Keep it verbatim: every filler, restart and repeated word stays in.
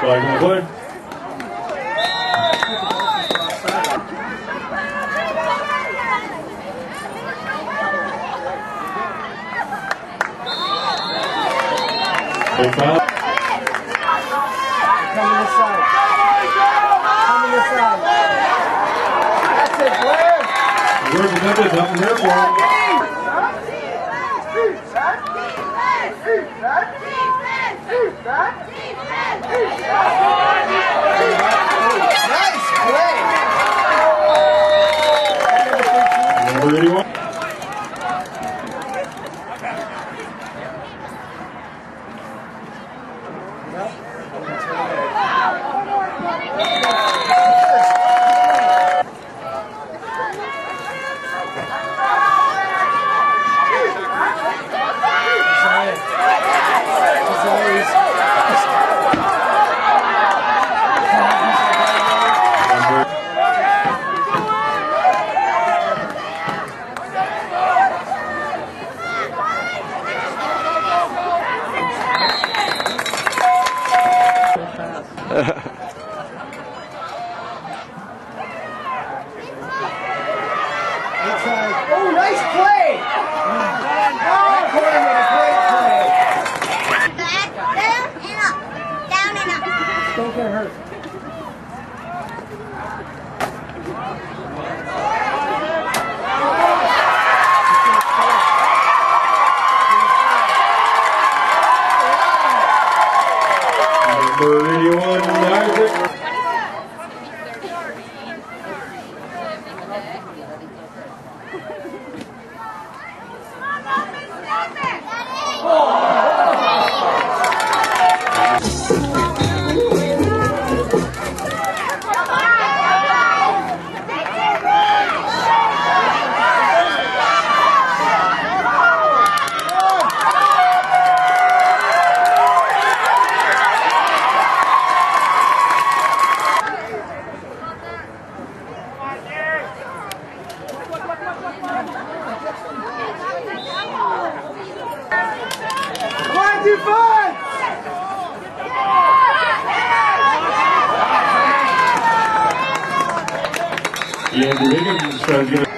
Flag on the play. Big foul. Come to this side. Come to this side. That's it, Blair. Where's the defense? Nothing there for him. Nice play. Number eighty-one. Oh, nice play! That corner made a great play. Back, down, and up. Down and up. Don't get hurt. Number eighty-one, Isaac. One, two, five! Yeah, the Higgins tries to get